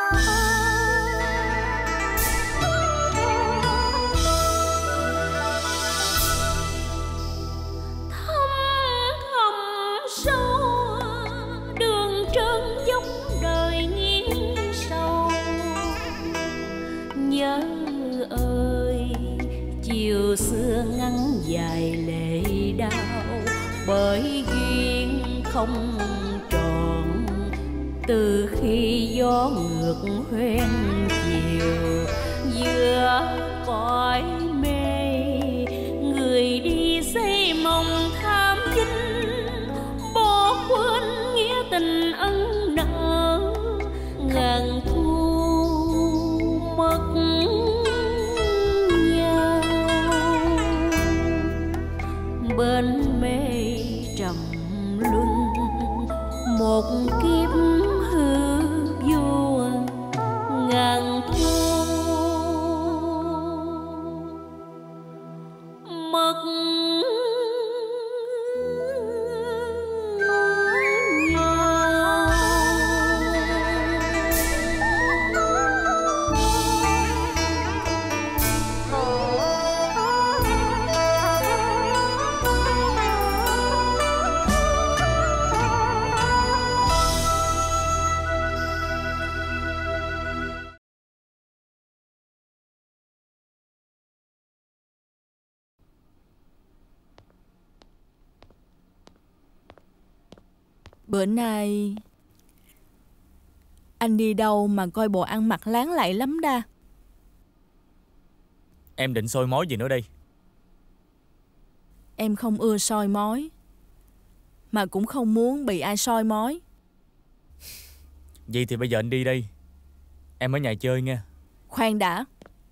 Bởi duyên không tròn từ khi gió ngược hoen chiều, giữa cõi mê người đi xây mộng tham chính, bỏ quên nghĩa tình ân nợ ngàn thu mất nhau. Bên mê trầm luân một kiếp hư vô ngàn thu mất Bữa nay anh đi đâu mà coi bộ ăn mặc láng lạy lắm đa. Em định soi mói gì nữa đây? Em không ưa soi mói, mà cũng không muốn bị ai soi mói. Vậy thì bây giờ anh đi đây, em ở nhà chơi nha. Khoan đã.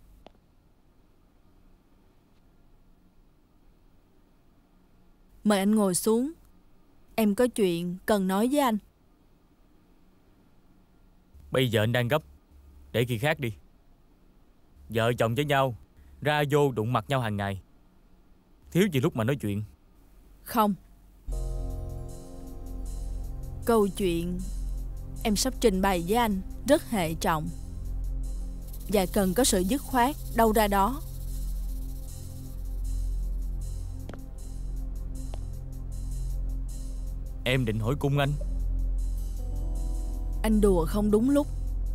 Mời anh ngồi xuống. Em có chuyện cần nói với anh. Bây giờ anh đang gấp, để khi khác đi. Vợ chồng với nhau, ra vô đụng mặt nhau hàng ngày, thiếu gì lúc mà nói chuyện. Không. Câu chuyện em sắp trình bày với anh rất hệ trọng và cần có sự dứt khoát đâu ra đó. Em định hỏi cung anh. Anh đùa không đúng lúc.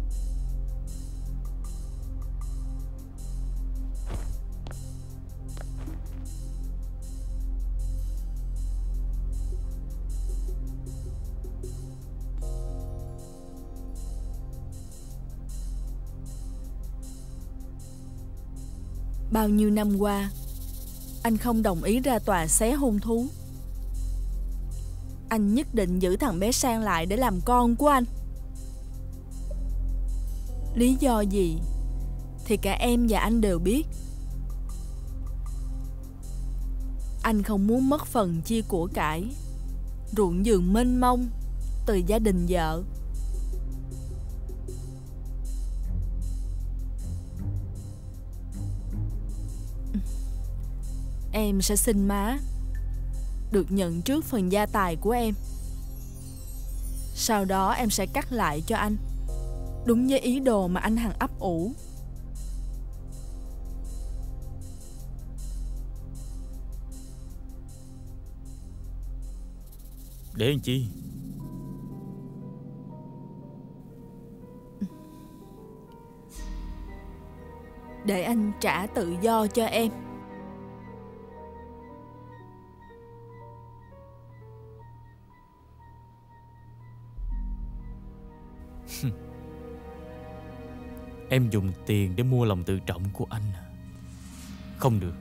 Bao nhiêu năm qua, anh không đồng ý ra tòa xé hôn thú. Anh nhất định giữ thằng bé Sang lại để làm con của anh. Lý do gì thì cả em và anh đều biết. Anh không muốn mất phần chia của cải, ruộng vườn mênh mông từ gia đình vợ. Em sẽ xin má được nhận trước phần gia tài của em. Sau đó em sẽ cắt lại cho anh, đúng với ý đồ mà anh hằng ấp ủ. Để làm chi? Để anh trả tự do cho em. Em dùng tiền để mua lòng tự trọng của anh. Không được.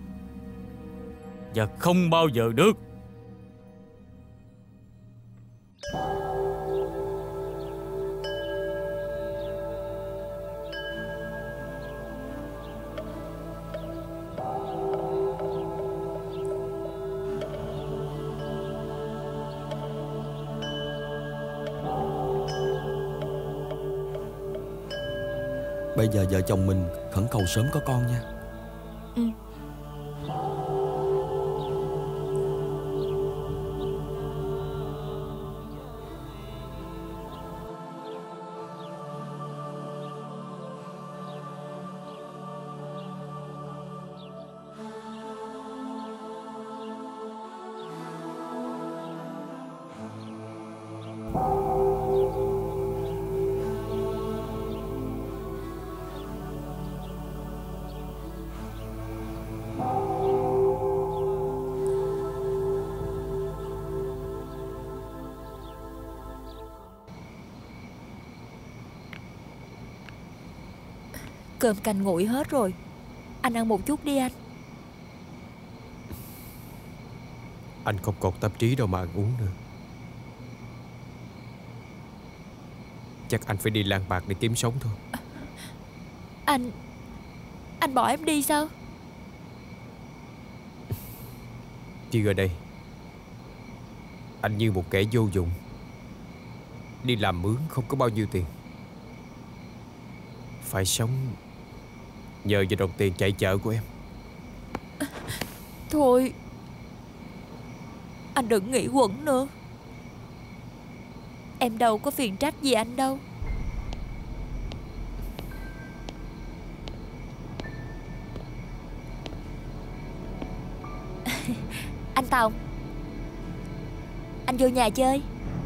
Và không bao giờ được. Bây giờ vợ chồng mình khẩn cầu sớm có con nha. Ừ. Cơm canh nguội hết rồi. Anh ăn một chút đi anh. Anh không còn tâm trí đâu mà ăn uống nữa. Chắc anh phải đi lang bạc để kiếm sống thôi. Anh bỏ em đi sao? Chứ ở đây anh như một kẻ vô dụng, đi làm mướn không có bao nhiêu tiền, phải sống nhờ vào đồng tiền chạy chợ của em. Thôi, anh đừng nghĩ quẩn nữa. Em đâu có phiền trách gì anh đâu. Anh Tòng, anh vô nhà chơi.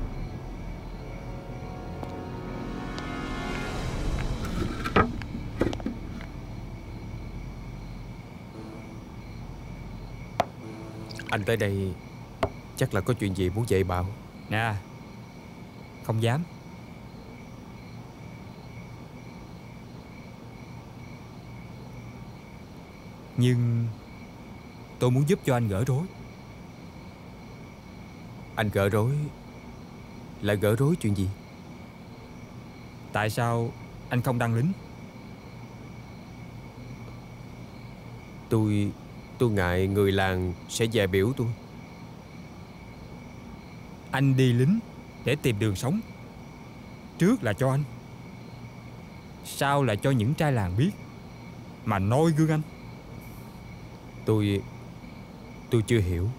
Anh tới đây chắc là có chuyện gì muốn dạy bảo. Nè, không dám. Nhưng tôi muốn giúp cho anh gỡ rối. Anh gỡ rối là gỡ rối chuyện gì? Tại sao anh không đăng lính? Tôi ngại người làng sẽ dè biểu tôi. Anh đi lính để tìm đường sống. Trước là cho anh, sau là cho những trai làng biết mà noi gương anh. Tôi chưa hiểu.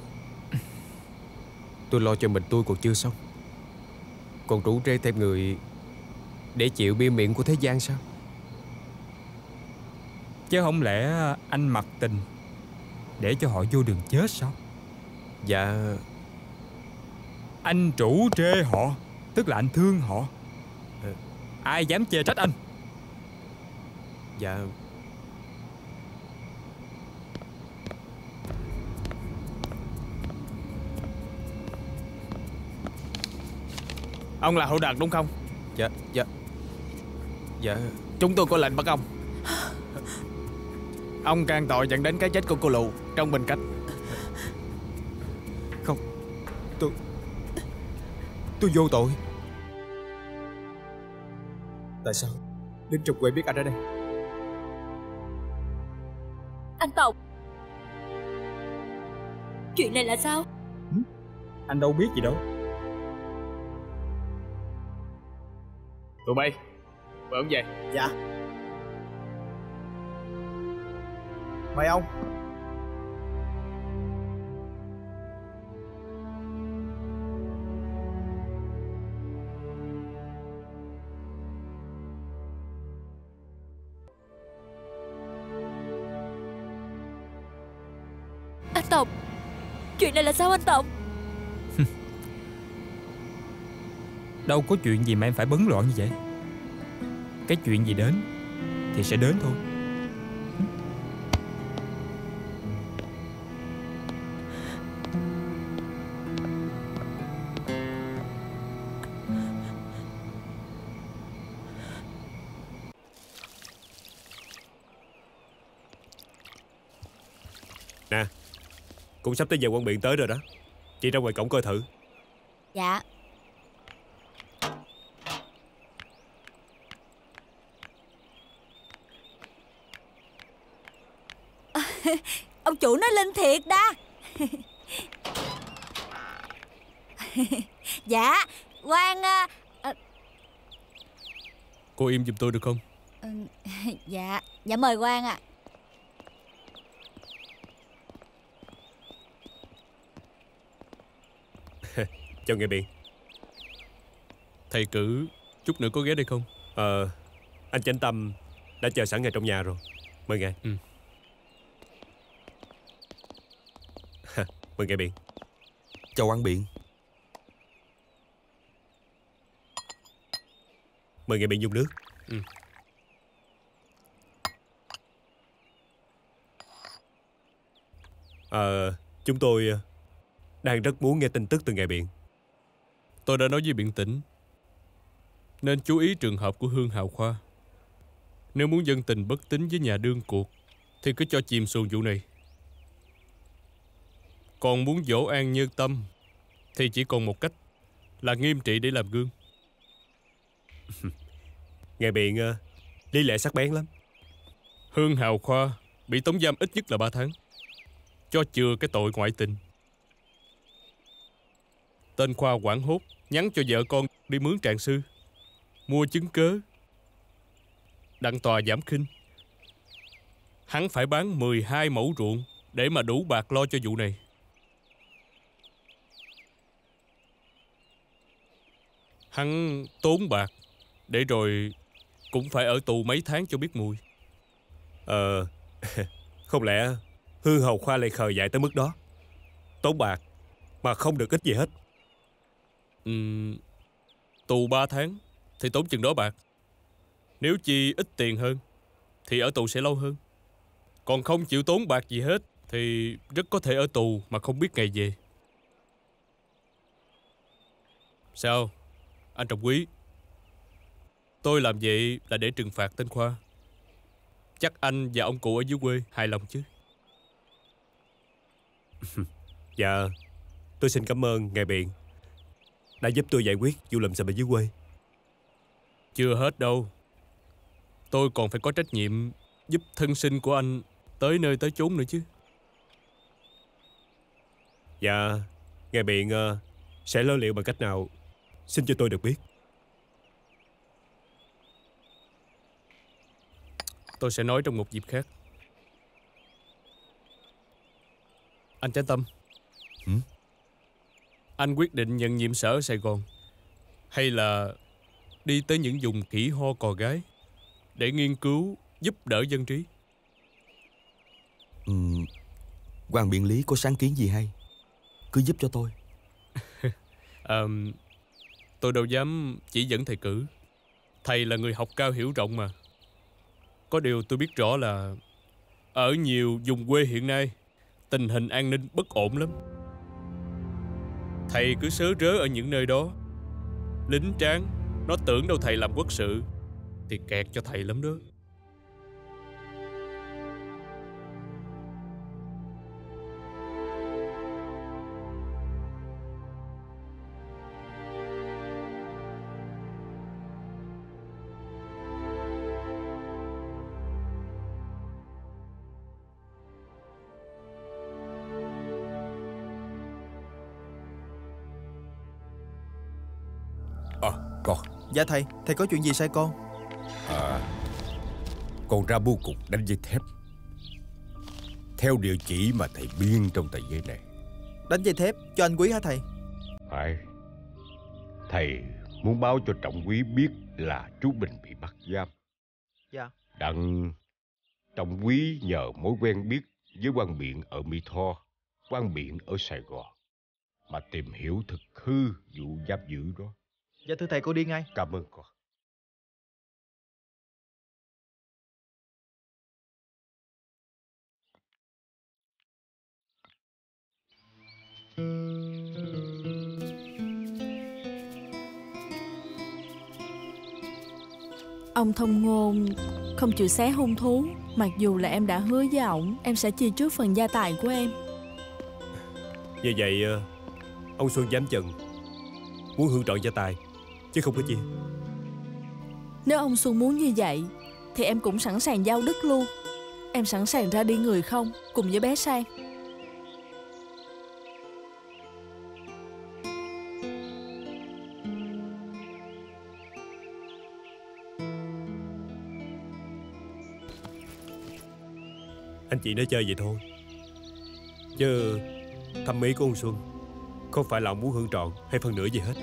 Tôi lo cho mình tôi còn chưa xong, còn rủ rê thêm người để chịu bia miệng của thế gian sao? Chứ không lẽ anh mặc tình để cho họ vô đường chết sao? Dạ. Anh rủ rê họ, tức là anh thương họ. Ai dám chê trách anh? Dạ. Ông là Hữu Đạt đúng không? Dạ. Dạ. Chúng tôi có lệnh bắt ông. Ông can tội dẫn đến cái chết của cô Lụ trong bình cách. Không, tôi vô tội. Tại sao lính trong quê biết anh ở đây? Anh Tòng, chuyện này là sao? Anh đâu biết gì đâu. Tụi bay, mời ông về. Dạ. Mời ông. Anh Tòng, chuyện này là sao anh Tòng? Đâu có chuyện gì mà em phải bấn loạn như vậy. Cái chuyện gì đến thì sẽ đến thôi. Nè, cũng sắp tới giờ quan biện tới rồi đó. Chị ra ngoài cổng coi thử. Dạ. Ông chủ nói linh thiệt đó. Dạ, quan... Cô im giùm tôi được không? Dạ, dạ mời quan ạ. Chào nghe biện. Thầy cử chút nữa có ghé đây không? Anh Chánh Tâm đã chờ sẵn ngài trong nhà rồi. Mời ngài. Mời ngài biện. Chào quan biện. Mời ngài biện dùng nước. Chúng tôi đang rất muốn nghe tin tức từ ngài biện. Tôi đã nói với biện tĩnh nên chú ý trường hợp của Hương Hào Khoa. Nếu muốn dân tình bất tín với nhà đương cuộc thì cứ cho chìm xuồng vụ này. Còn muốn dỗ an nhân tâm thì chỉ còn một cách là nghiêm trị để làm gương. Ngài biện lý lẽ sắc bén lắm. Hương Hào Khoa bị tống giam ít nhất là 3 tháng, cho chừa cái tội ngoại tình. Tên Khoa hoảng hốt nhắn cho vợ con đi mướn trạng sư, mua chứng cớ, đặng tòa giảm khinh. Hắn phải bán 12 mẫu ruộng để mà đủ bạc lo cho vụ này. Hắn tốn bạc để rồi cũng phải ở tù mấy tháng cho biết mùi. Không lẽ Hương Hầu Khoa lại khờ dại tới mức đó? Tốn bạc mà không được ích gì hết. Tù 3 tháng thì tốn chừng đó bạc. Nếu chi ít tiền hơn thì ở tù sẽ lâu hơn. Còn không chịu tốn bạc gì hết thì rất có thể ở tù mà không biết ngày về. Sao, anh Trọng Quý? Tôi làm vậy là để trừng phạt tên Khoa. Chắc anh và ông cụ ở dưới quê hài lòng chứ? Dạ, tôi xin cảm ơn ngài biện đã giúp tôi giải quyết vụ lùm xùm ở dưới quê. Chưa hết đâu. Tôi còn phải có trách nhiệm giúp thân sinh của anh tới nơi tới chốn nữa chứ. Dạ, ngài biện sẽ lo liệu bằng cách nào, xin cho tôi được biết. Tôi sẽ nói trong một dịp khác. Anh Chánh Tâm. Anh quyết định nhận nhiệm sở ở Sài Gòn, hay là đi tới những vùng kỹ ho cò gái để nghiên cứu giúp đỡ dân trí? Quan biện lý có sáng kiến gì hay, cứ giúp cho tôi. Tôi đâu dám chỉ dẫn thầy cử. Thầy là người học cao hiểu rộng mà. Có điều tôi biết rõ là ở nhiều vùng quê hiện nay tình hình an ninh bất ổn lắm. Thầy cứ sớ rớ ở những nơi đó, lính tráng nó tưởng đâu thầy làm quốc sự thì kẹt cho thầy lắm đó. Con. Dạ thầy có chuyện gì sai con? Con ra bưu cục đánh dây thép theo địa chỉ mà thầy biên trong tờ giấy này. Đánh dây thép cho anh Quý hả thầy? Phải. Thầy muốn báo cho Trọng Quý biết là chú Bình bị bắt giam. Dạ. Đặng Trọng Quý nhờ mối quen biết với quan biện ở Mỹ Tho, quan biện ở Sài Gòn mà tìm hiểu thực hư vụ giam giữ đó. Dạ thưa thầy, cô đi ngay. Cảm ơn con. Ông thông ngôn không chịu xé hung thú, mặc dù là em đã hứa với ổng em sẽ chia trước phần gia tài của em. Như vậy ông Xuân dám chừng muốn hưởng trọn gia tài chứ không có chia. Nếu ông Xuân muốn như vậy thì em cũng sẵn sàng giao đất luôn. Em sẵn sàng ra đi người không cùng với bé Sang. Anh chị nói chơi vậy thôi, chứ thẩm mỹ của ông Xuân không phải là ông muốn hưởng trọn hay phần nửa gì hết.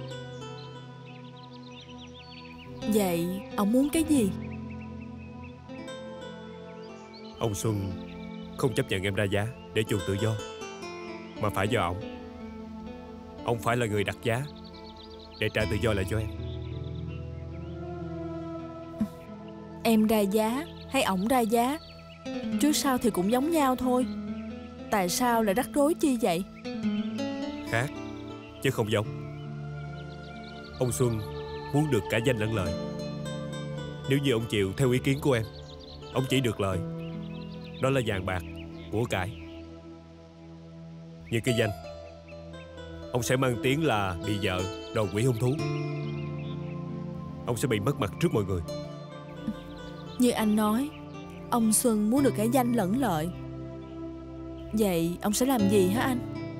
Vậy ông muốn cái gì? Ông Xuân không chấp nhận em ra giá để chuộc tự do, mà phải do ông. Ông phải là người đặt giá để trả tự do lại cho em. Em ra giá hay ổng ra giá, trước sau thì cũng giống nhau thôi. Tại sao lại rắc rối chi vậy? Khác chứ không giống. Ông Xuân muốn được cả danh lẫn lợi. Nếu như ông chịu theo ý kiến của em, ông chỉ được lợi, đó là vàng bạc, của cải. Như cái danh, ông sẽ mang tiếng là bị vợ, đồ quỷ hung thú. Ông sẽ bị mất mặt trước mọi người. Như anh nói, ông Xuân muốn được cái danh lẫn lợi. Vậy ông sẽ làm gì hả anh?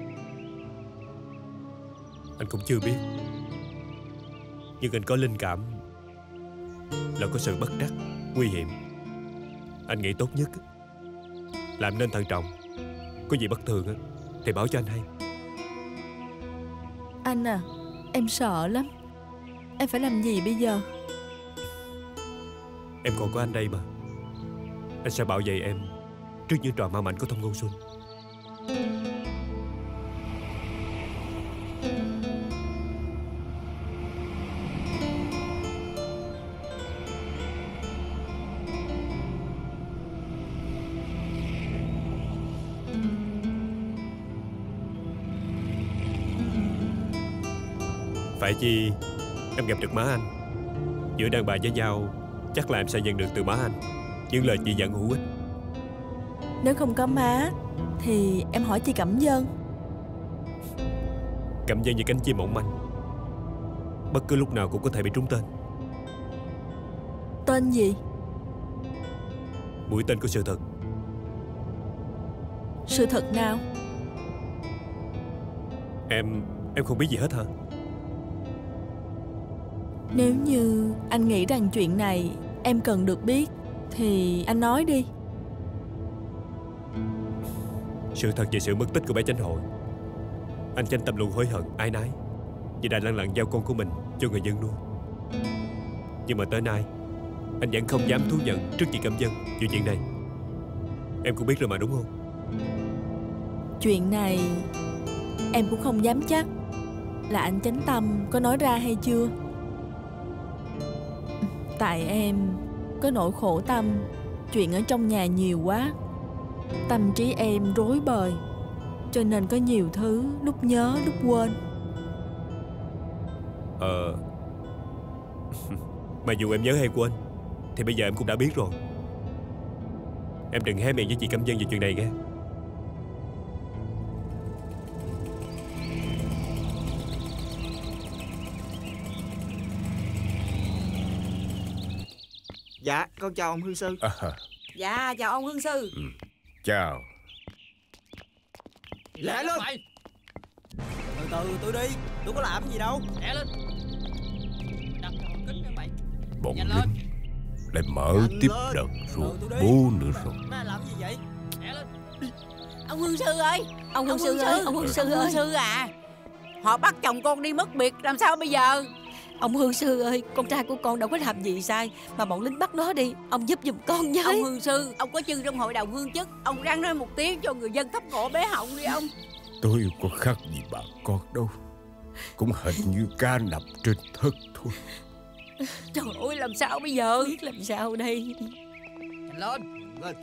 Anh cũng chưa biết, nhưng anh có linh cảm là có sự bất trắc, nguy hiểm. Anh nghĩ tốt nhất làm nên thận trọng. Có gì bất thường thì báo cho anh hay. Anh à, em sợ lắm. Em phải làm gì bây giờ? Em còn có anh đây mà. Anh sẽ bảo vệ em trước những trò ma mảnh của Thông Ngôn Xuân. Phải chi em gặp được má anh. Giữa đàn bà với nhau, chắc là em sẽ nhận được từ má anh những lời chỉ dẫn hữu ích. Nếu không có má thì em hỏi chị Cẩm Vân. Cẩm Vân như cánh chim mỏng manh, bất cứ lúc nào cũng có thể bị trúng tên. Tên gì? Mũi tên của sự thật. Sự thật nào? Em không biết gì hết hả? Nếu như anh nghĩ rằng chuyện này em cần được biết thì anh nói đi. Sự thật về sự mất tích của bé Chánh Hội. Anh Chánh tâm luôn hối hận, áy náy vì đã lẳng lặng giao con của mình cho người dân nuôi. Nhưng mà tới nay anh vẫn không dám thú nhận trước chị Cẩm Vân về chuyện này. Em cũng biết rồi mà, đúng không? Chuyện này em cũng không dám chắc là anh Chánh Tâm có nói ra hay chưa. Tại em có nỗi khổ tâm, chuyện ở trong nhà nhiều quá, tâm trí em rối bời, cho nên có nhiều thứ lúc nhớ lúc quên. Mà dù em nhớ hay quên thì bây giờ em cũng đã biết rồi. Em đừng hé miệng với chị Cẩm Vân về chuyện này nghe. Dạ, con chào ông Hương Sư. Dạ, chào ông Hương Sư. Chào. Lẹ lên. Từ từ tôi đi, tôi có làm gì đâu. Lẹ lên. Đặt kính cho mày. Bọn Nhanh lính lên. lại mở Nhanh tiếp lên. đợt ruộng Từ tôi đi. bố nữa rồi. Nó làm gì vậy? Lẹ lên. Ông Hương Sư ơi, Ông Hương Sư ơi, ông Hương Sư ông Hương ơi. Sư à. Họ bắt chồng con đi mất biệt, làm sao bây giờ? Ông Hương Sư ơi, con trai của con đâu có làm gì sai mà bọn lính bắt nó đi. Ông giúp giùm con với. Ông Hương Sư, ông có chân trong hội đồng hương chức, ông răng nói một tiếng cho người dân thắp cổ bé Họng đi ông. Tôi có khác gì bà con đâu, cũng hệt như cá nằm trên thớt thôi. Trời ơi, làm sao bây giờ? Biết làm sao đây. Nhanh lên. Lên.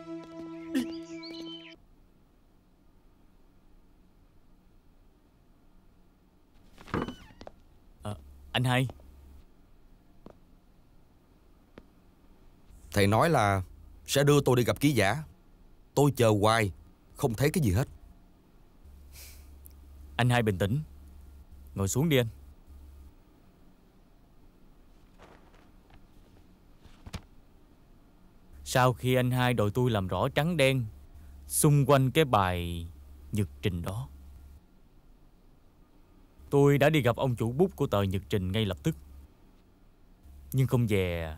Anh hai. Thầy nói là sẽ đưa tôi đi gặp ký giả. Tôi chờ hoài, không thấy cái gì hết. Anh hai bình tĩnh. Ngồi xuống đi anh. Sau khi anh hai đòi tôi làm rõ trắng đen xung quanh cái bài nhật trình đó, tôi đã đi gặp ông chủ bút của tờ nhật trình ngay lập tức. Nhưng không dè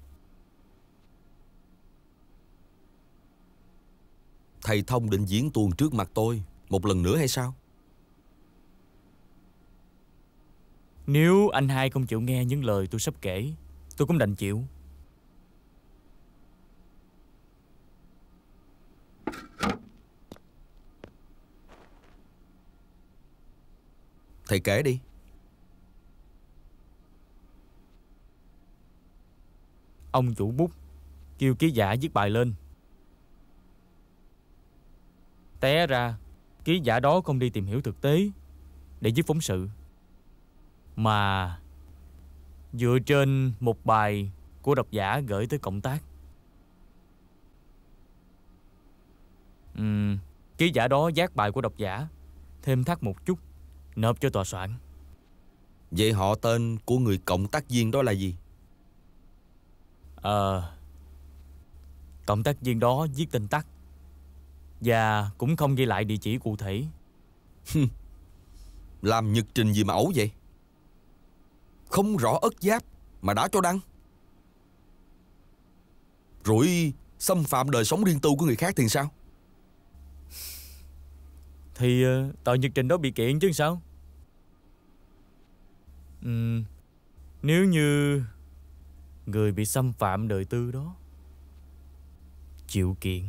Thầy Thông định diễn tuồng trước mặt tôi một lần nữa hay sao? nếu anh hai không chịu nghe những lời tôi sắp kể, tôi cũng đành chịu. Thầy kể đi. Ông chủ bút kêu ký giả viết bài lên. Té ra ký giả đó không đi tìm hiểu thực tế để viết phóng sự, mà dựa trên một bài của độc giả gửi tới cộng tác. Ký giả đó vác bài của độc giả, thêm thắt một chút, nộp cho tòa soạn. Vậy họ tên của người cộng tác viên đó là gì? Cộng tác viên đó viết tên tắt và cũng không ghi lại địa chỉ cụ thể. Làm nhật trình gì mà ẩu vậy? Không rõ ất giáp mà đã cho đăng. Rồi xâm phạm đời sống riêng tư của người khác thì sao? Thì tờ nhật trình đó bị kiện chứ sao? Nếu như người bị xâm phạm đời tư đó chịu kiện.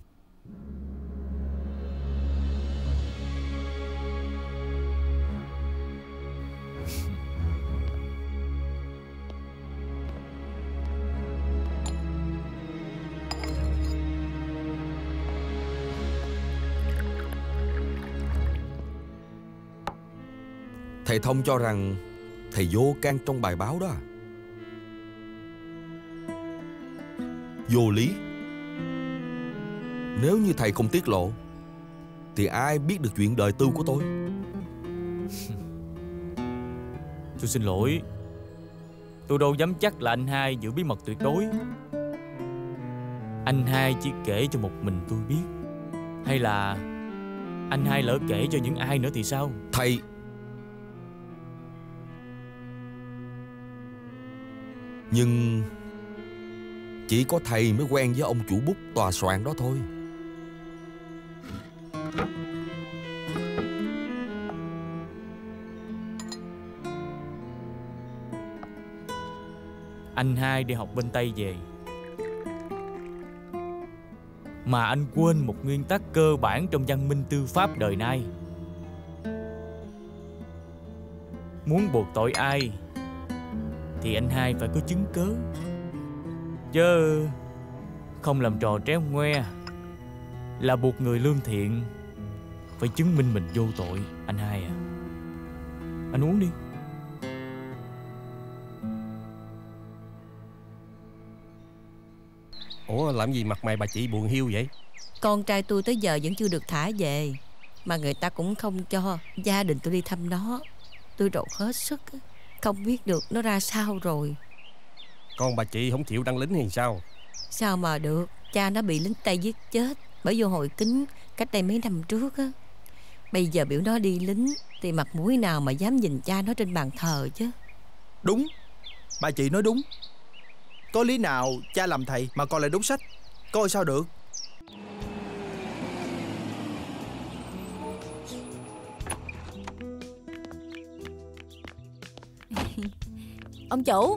Thầy Thông cho rằng thầy vô can trong bài báo đó à? Vô lý. Nếu như thầy không tiết lộ thì ai biết được chuyện đời tư của tôi? Tôi xin lỗi. Tôi đâu dám chắc là anh hai giữ bí mật tuyệt đối. Anh hai chỉ kể cho một mình tôi biết, hay là anh hai lỡ kể cho những ai nữa thì sao? Thầy... Nhưng chỉ có thầy mới quen với ông chủ bút tòa soạn đó thôi. Anh hai đi học bên Tây về mà anh quên một nguyên tắc cơ bản trong văn minh tư pháp đời nay. Muốn buộc tội ai thì anh hai phải có chứng cớ, chứ không làm trò tréo ngoe là buộc người lương thiện phải chứng minh mình vô tội. Anh hai à, anh uống đi. Ủa làm gì mặt mày bà chị buồn hiu vậy? Con trai tôi tới giờ vẫn chưa được thả về, mà người ta cũng không cho gia đình tôi đi thăm nó. Tôi rột hết sức, không biết được nó ra sao rồi. Con bà chị không chịu đăng lính hay sao? Sao mà được, cha nó bị lính Tây giết chết bởi vô hồi kính cách đây mấy năm trước á. Bây giờ biểu nó đi lính thì mặt mũi nào mà dám nhìn cha nó trên bàn thờ chứ. Đúng, bà chị nói đúng. Có lý nào cha làm thầy mà con lại đốt sách? Coi sao được. Ông chủ.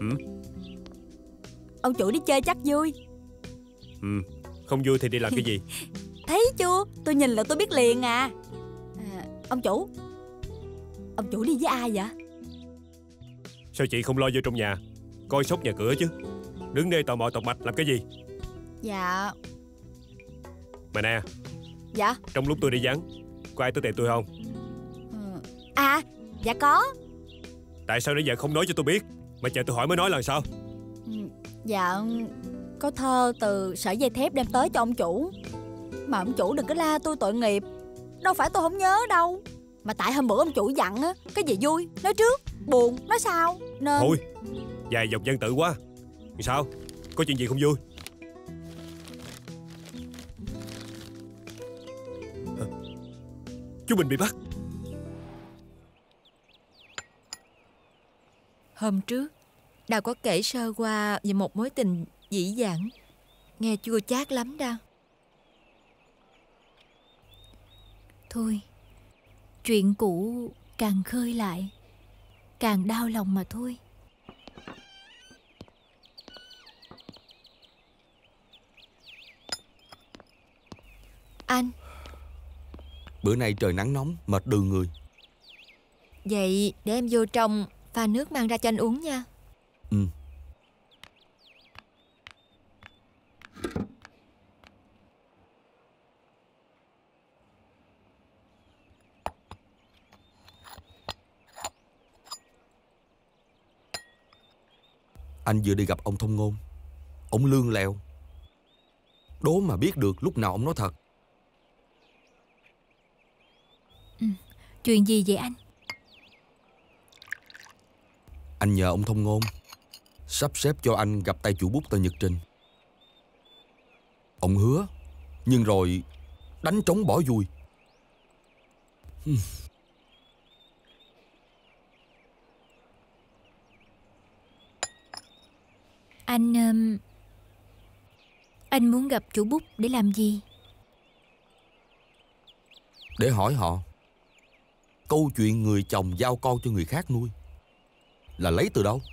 Ông chủ đi chơi chắc vui. Không vui thì đi làm cái gì? Thấy chưa, tôi nhìn là tôi biết liền à. Ông chủ đi với ai vậy? Sao chị không lo vô trong nhà coi sóc nhà cửa chứ? Đứng đây tò mò tọc mạch làm cái gì? Dạ. Mà nè. Dạ. Trong lúc tôi đi vắng, có ai tới tìm tôi không? À, dạ có. Tại sao nãy giờ không nói cho tôi biết, mà chờ tôi hỏi mới nói là sao? Dạ, có thơ từ Sở Dây Thép đem tới cho ông chủ. Mà ông chủ đừng có la tôi tội nghiệp. Đâu phải tôi không nhớ đâu. Mà tại hôm bữa ông chủ dặn á, cái gì vui nói trước, buồn nói sau, nên... Thôi, dài dòng văn tự quá. Sao? Có chuyện gì không vui? Chú Bình bị bắt. Hôm trước Đào có kể sơ qua về một mối tình dĩ dãn, nghe chua chát lắm đâu. Thôi, chuyện cũ càng khơi lại càng đau lòng mà thôi. Anh, bữa nay trời nắng nóng, mệt đừ người. Vậy để em vô trong pha nước mang ra cho anh uống nha. Anh vừa đi gặp ông thông ngôn. Ông lương lẹo, đố mà biết được lúc nào ông nói thật. Chuyện gì vậy anh? Anh nhờ ông thông ngôn sắp xếp cho anh gặp tay chủ bút tờ nhật trình. Ông hứa, nhưng rồi đánh trống bỏ vui. Anh muốn gặp chủ bút để làm gì? Để hỏi họ câu chuyện người chồng giao con cho người khác nuôi là lấy từ đâu.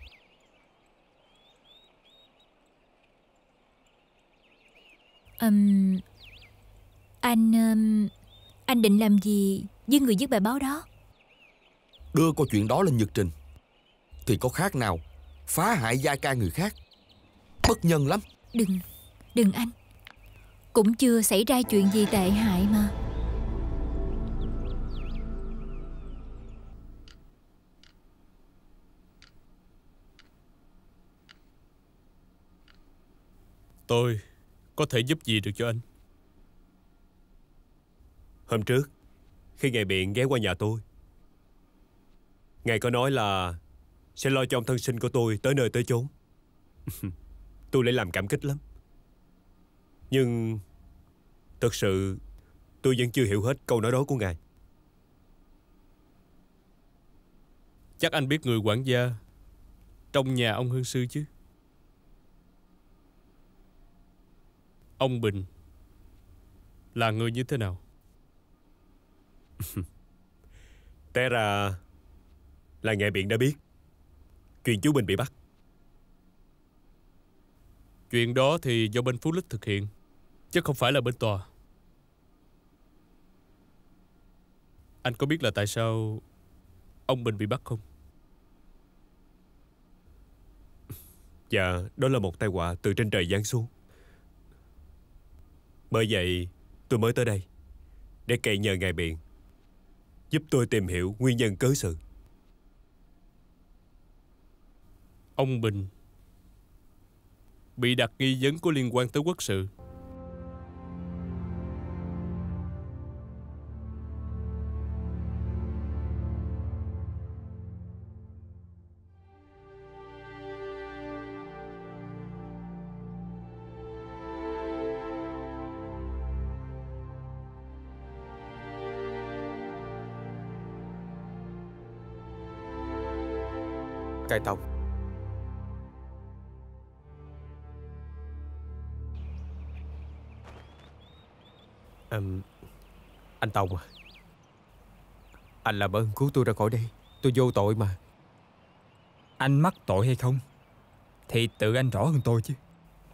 Anh định làm gì với người viết bài báo đó? Đưa câu chuyện đó lên nhật trình thì có khác nào phá hại gia ca người khác. Bất nhân lắm. Đừng anh. Cũng chưa xảy ra chuyện gì tệ hại mà. Tôi có thể giúp gì được cho anh? Hôm trước, khi ngài Biện ghé qua nhà tôi, ngài có nói là sẽ lo cho ông thân sinh của tôi tới nơi tới chốn. Tôi lấy làm cảm kích lắm. Nhưng thực sự tôi vẫn chưa hiểu hết câu nói đó của ngài. Chắc anh biết người quản gia trong nhà ông Hương Sư chứ? Ông Bình là người như thế nào? Té ra là ngài Biện đã biết chuyện chú Bình bị bắt. Chuyện đó thì do bên Phú Lích thực hiện, chứ không phải là bên tòa. Anh có biết là tại sao ông Bình bị bắt không? Dạ, đó là một tai họa từ trên trời giáng xuống. Bởi vậy tôi mới tới đây để cậy nhờ ngài Biện giúp tôi tìm hiểu nguyên nhân cớ sự. Ông Bình bị đặt nghi vấn có liên quan tới quốc sự. Cai Tông, anh Tông à, anh làm ơn cứu tôi ra khỏi đây. Tôi vô tội mà. Anh mắc tội hay không thì tự anh rõ hơn tôi chứ.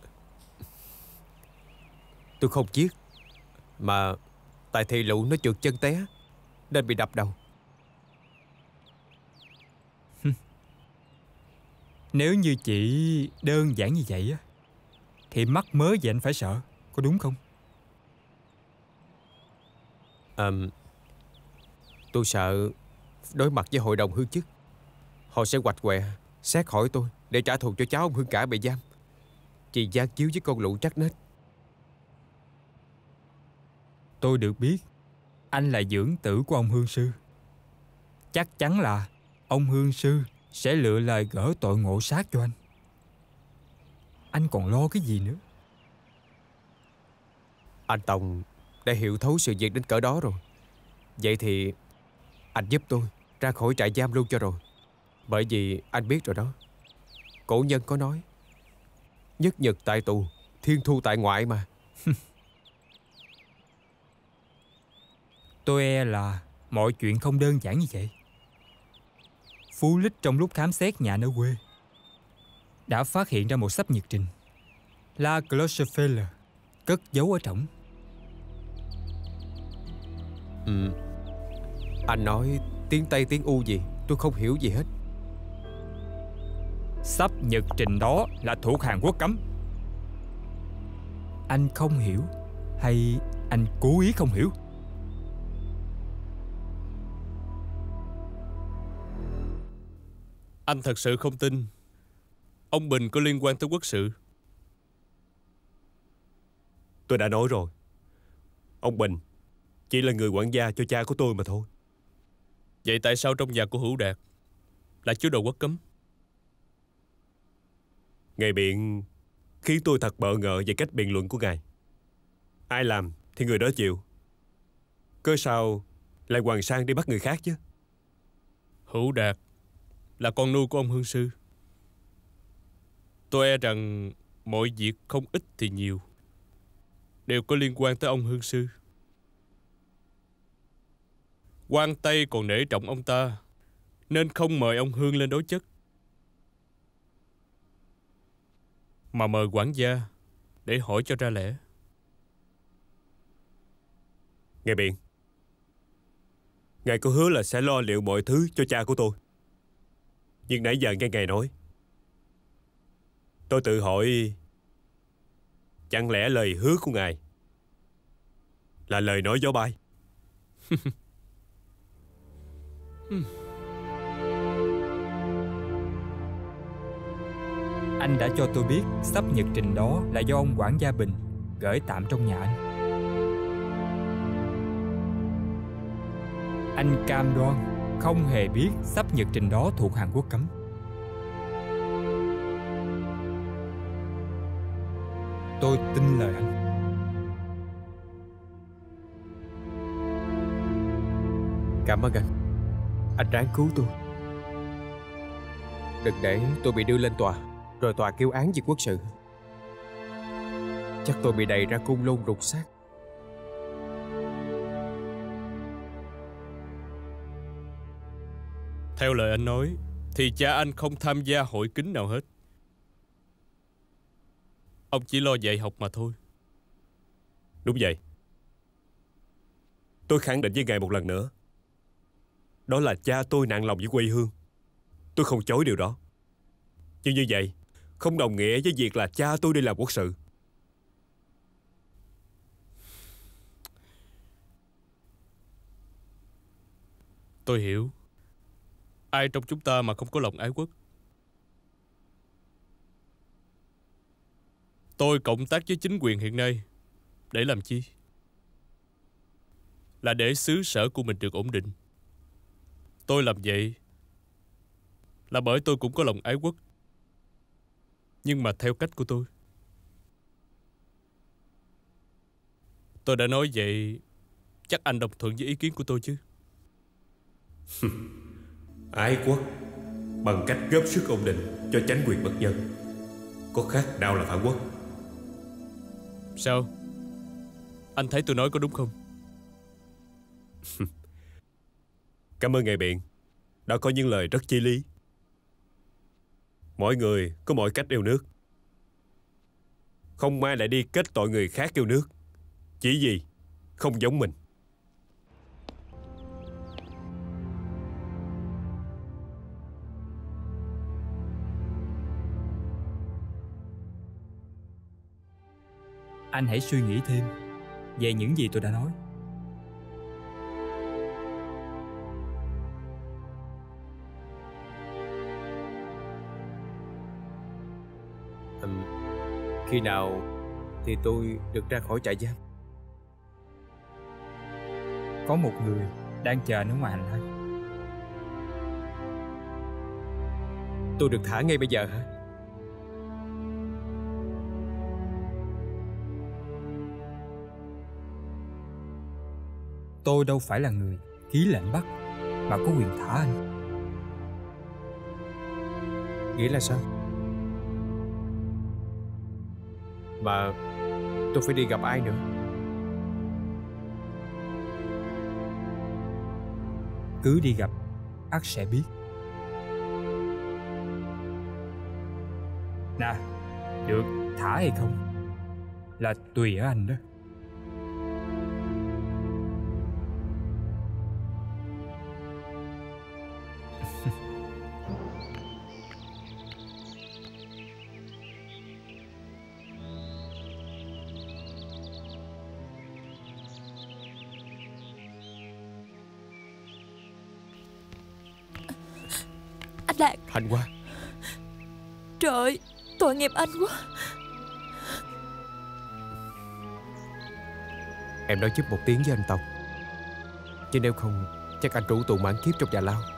Tôi không giết, mà tại thị lụ nó trượt chân té nên bị đập đầu. Nếu như chỉ đơn giản như vậy á thì mắc mớ gì anh phải sợ, có đúng không? Tôi sợ đối mặt với hội đồng hương chức, họ sẽ quạch quẹ xét hỏi tôi để trả thù cho cháu ông Hương Cả bị giam vì gian chiếu với con lũ trắc nết. Tôi được biết anh là dưỡng tử của ông Hương Sư. Chắc chắn là ông Hương Sư sẽ lựa lời gỡ tội ngộ sát cho anh. Anh còn lo cái gì nữa? Anh Tông đã hiểu thấu sự việc đến cỡ đó rồi. Vậy thì anh giúp tôi ra khỏi trại giam luôn cho rồi. Bởi vì anh biết rồi đó, cổ nhân có nói nhất nhật tại tù, thiên thu tại ngoại mà. Tôi e là mọi chuyện không đơn giản như vậy. Phú Lích trong lúc khám xét nhà ở quê đã phát hiện ra một sắp nhật trình La Clochefelle cất giấu ở trỏng. Anh nói tiếng Tây tiếng U gì tôi không hiểu gì hết. Sắp nhật trình đó là thuộc Hàn Quốc cấm. Anh không hiểu hay anh cố ý không hiểu? Anh thật sự không tin Ông Bình có liên quan tới quốc sự. Tôi đã nói rồi, ông Bình chỉ là người quản gia cho cha của tôi mà thôi. Vậy tại sao trong nhà của Hữu Đạt lại chứa đồ quốc cấm? Ngài biện khiến tôi thật bỡ ngỡ về cách biện luận của ngài. Ai làm thì người đó chịu. Cớ sao lại Hoàng Sang đi bắt người khác chứ? Hữu Đạt là con nuôi của ông Hương Sư. Tôi e rằng mọi việc không ít thì nhiều đều có liên quan tới ông Hương Sư. Quan Tây còn nể trọng ông ta, nên không mời ông Hương lên đối chất, mà mời quản gia để hỏi cho ra lẽ. Ngài biện, ngài có hứa là sẽ lo liệu mọi thứ cho cha của tôi. Nhưng nãy giờ nghe ngài nói, tôi tự hỏi, chẳng lẽ lời hứa của ngài là lời nói gió bay? Anh đã cho tôi biết sắp nhật trình đó là do ông quản gia Bình gửi tạm trong nhà anh. Anh cam đoan không hề biết sắp nhật trình đó thuộc hàng quốc cấm. Tôi tin lời anh. Cảm ơn anh. Anh ráng cứu tôi. Đừng để tôi bị đưa lên tòa, rồi tòa kêu án việc quốc sự. Chắc tôi bị đày ra côn lôn rục xác. Theo lời anh nói thì cha anh không tham gia hội kính nào hết. Ông chỉ lo dạy học mà thôi. Đúng vậy. Tôi khẳng định với ngài một lần nữa, đó là cha tôi nặng lòng với quê hương. Tôi không chối điều đó. Nhưng như vậy không đồng nghĩa với việc là cha tôi đi làm quốc sự. Tôi hiểu. Ai trong chúng ta mà không có lòng ái quốc. Tôi cộng tác với chính quyền hiện nay để làm chi? Là để xứ sở của mình được ổn định. Tôi làm vậy là bởi tôi cũng có lòng ái quốc, nhưng mà theo cách của tôi. Tôi đã nói vậy, chắc anh đồng thuận với ý kiến của tôi chứ? Ái quốc bằng cách góp sức ổn định cho chánh quyền bất nhân, có khác nào là phản quốc? Sao? Anh thấy tôi nói có đúng không? Cảm ơn ngài biện đã có những lời rất chí lý. Mỗi người có mọi cách yêu nước. Không ai lại đi kết tội người khác yêu nước chỉ vì không giống mình. Anh hãy suy nghĩ thêm về những gì tôi đã nói. Khi nào thì tôi được ra khỏi trại giam? Có một người đang chờ ở ngoài hành lang. Tôi được thả ngay bây giờ hả? Tôi đâu phải là người ký lệnh bắt mà có quyền thả anh. Nghĩa là sao? Mà tôi phải đi gặp ai nữa? Cứ đi gặp, ắt sẽ biết. Nè, được thả hay không là tùy ở anh đó. Anh Đạt. Hành Hoa, Trời, tội nghiệp anh quá. Em nói giúp một tiếng với anh Tòng, chứ nếu không chắc anh trú tù mãn kiếp trong nhà lao.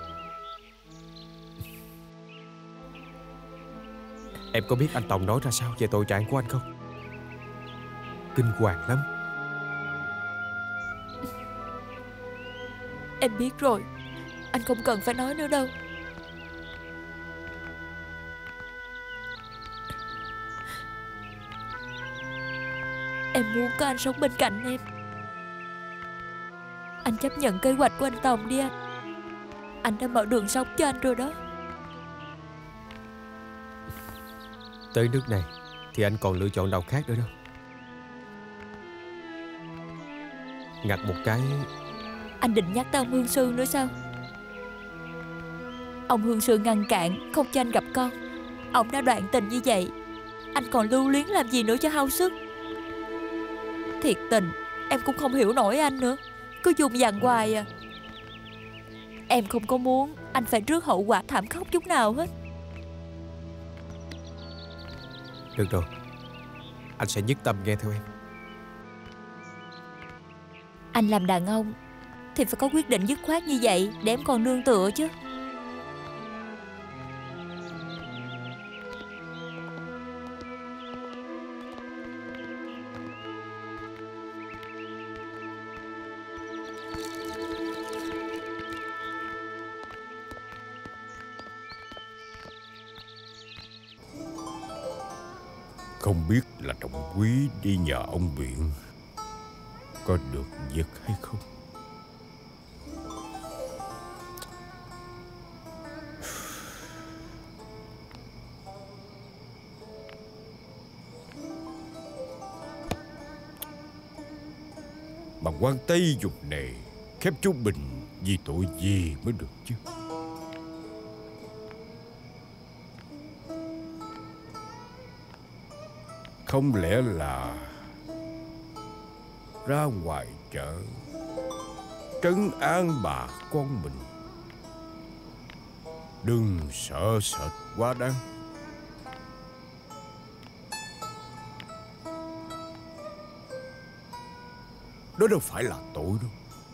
Em có biết anh Tòng nói ra sao về tội trạng của anh không? Kinh hoàng lắm. Em biết rồi, anh không cần phải nói nữa đâu. Em muốn có anh sống bên cạnh em. Anh chấp nhận kế hoạch của anh Tòng đi anh. Anh đã mở đường sống cho anh rồi đó. Tới nước này thì anh còn lựa chọn nào khác nữa đâu. Ngặt một cái. Anh định nhắc tới ông Hương Sư nữa sao? Ông Hương Sư ngăn cản không cho anh gặp con. Ông đã đoạn tình như vậy, anh còn lưu luyến làm gì nữa cho hao sức. Thiệt tình, em cũng không hiểu nổi anh nữa. Cứ dùng dằn hoài à. Em không có muốn anh phải rước hậu quả thảm khốc chút nào hết. Được rồi, anh sẽ nhất tâm nghe theo em. Anh làm đàn ông thì phải có quyết định dứt khoát như vậy để em còn nương tựa chứ. Không biết là Trọng Quý đi nhờ ông Biện có được việc hay không? Mà quan Tây dục này khép chú Bình vì tội gì mới được chứ? Không lẽ là ra ngoài chợ trấn an bà con mình, đừng sợ sệt quá đáng. Đó đâu phải là tội đâu.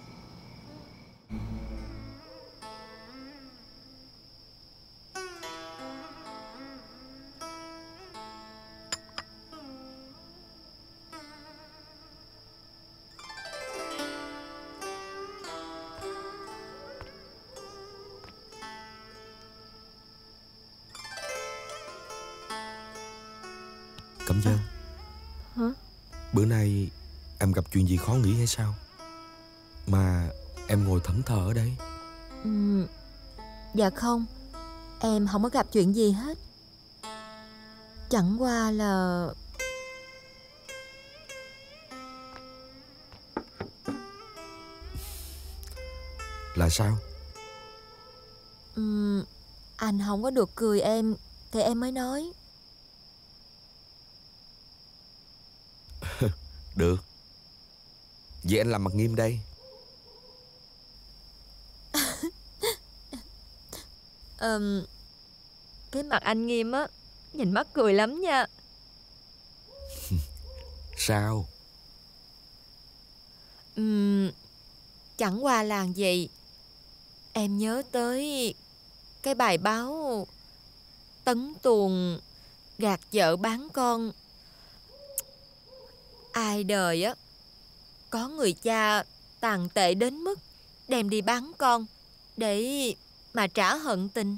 Cẩm Vân. Hả? Bữa nay em gặp chuyện gì khó nghĩ hay sao mà em ngồi thẫn thờ ở đây? Dạ không, em không có gặp chuyện gì hết. Chẳng qua là... Là sao? Anh không có được cười em thì em mới nói. Được. Vậy anh làm mặt nghiêm đây. Cái mặt anh nghiêm á, nhìn mắc cười lắm nha. Sao? Chẳng qua là gì. Em nhớ tới cái bài báo Tấn Tuồng gạt vợ bán con. Ai đời á, có người cha tàn tệ đến mức đem đi bán con để mà trả hận tình.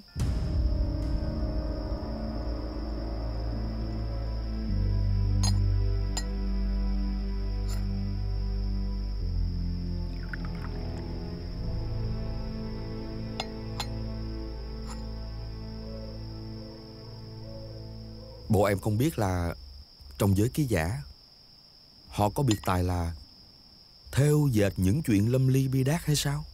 Bộ em không biết là trong giới ký giả họ có biệt tài là thêu dệt những chuyện lâm ly bi đát hay sao?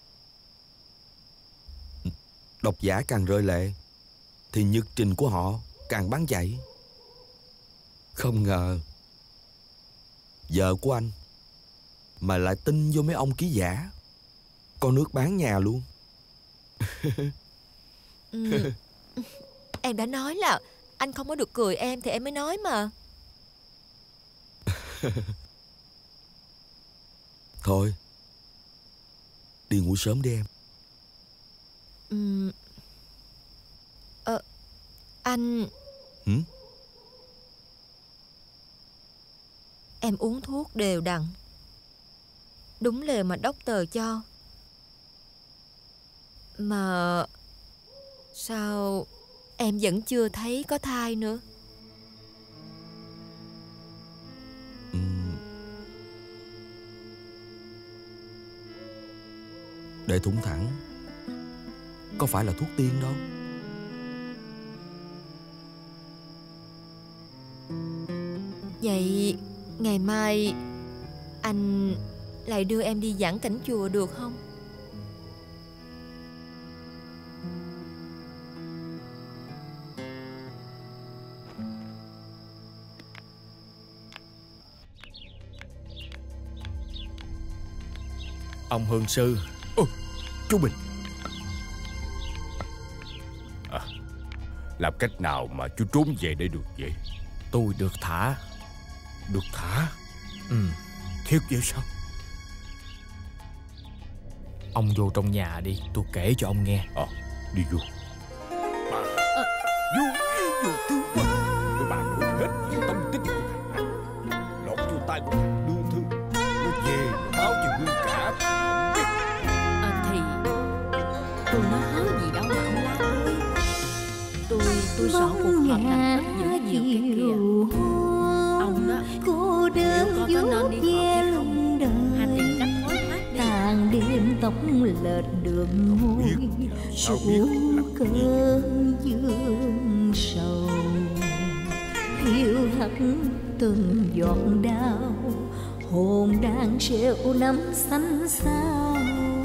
Độc giả càng rơi lệ thì nhật trình của họ càng bán chạy. Không ngờ vợ của anh mà lại tin vô mấy ông ký giả, có nước bán nhà luôn. Em đã nói là anh không có được cười em thì em mới nói mà. Thôi, đi ngủ sớm đi em. Anh... Hử? Em uống thuốc đều đặn, đúng lời mà doctor cho. Mà sao em vẫn chưa thấy có thai nữa? Để thủng thẳng có phải là thuốc tiên đâu. Vậy ngày mai anh lại đưa em đi giảng cảnh chùa được không? Ông Hương sư. Chú Bình. Làm cách nào mà chú trốn về để được vậy? Tôi được thả. Được thả? Thiệt vậy sao? Ông vô trong nhà đi, tôi kể cho ông nghe. Đi vô. Vô thư quan. Tụi bà nói hết những tâm tích của thằng. Lọt vô tay của thằng đưa thư. Nó về nó báo cho Hương cả. Thì tôi nói hết gì đâu mà ông la tôi sợ cuộc họp làm rất dữ nhiều cái kìa. Ông đó cô đơn vuốt ve lưng đời, tàn đêm tóc lệch đường môi xuống cơn dương sầu, hiu hắt từng giọt đau, hồn đang treo nắm xanh xao,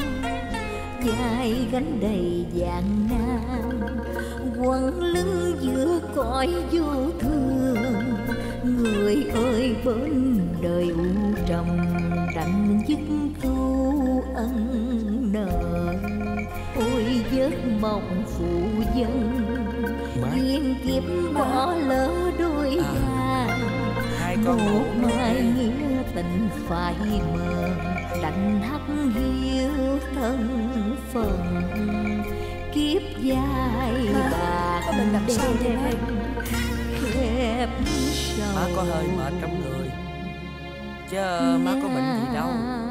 vai gánh đầy vàng nam, quăng lưng giữa cõi vô thường. Người ơi bên đời u trầm, đành dứt câu ân nợ. Ôi giấc mộng phụ dân, duyên kiếp bỏ lỡ đôi vàng. Một mai nghĩa tình phải mờ, đành hắt hiu thân phận. Kiếp dài bạc đêm khép sầu. Má có hơi mệt trong người, chứ má có bệnh gì đâu.